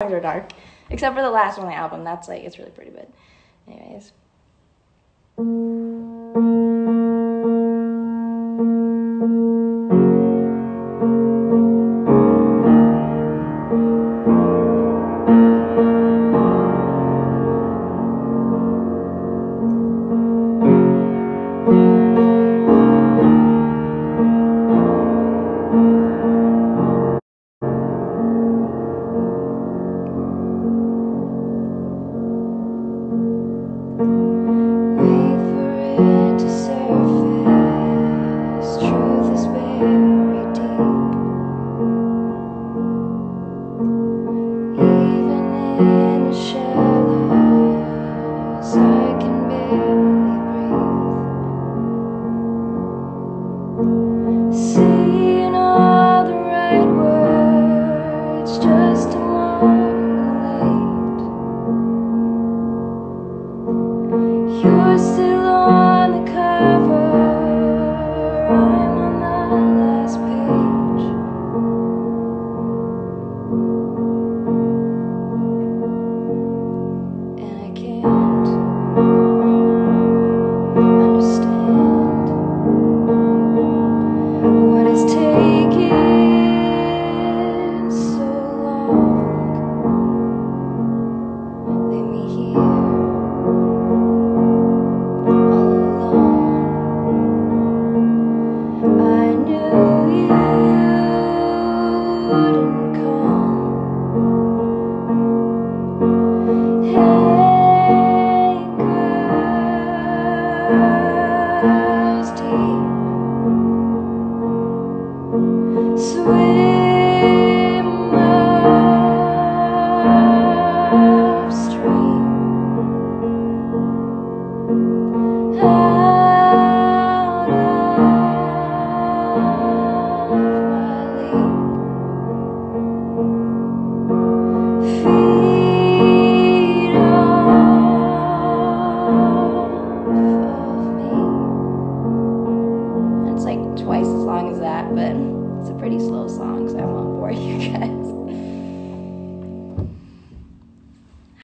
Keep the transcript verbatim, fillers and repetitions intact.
are dark. Except for the last one on the album. That's like, it's really pretty, but anyways. Twice as long as that, but it's a pretty slow song, so I won't bore you guys.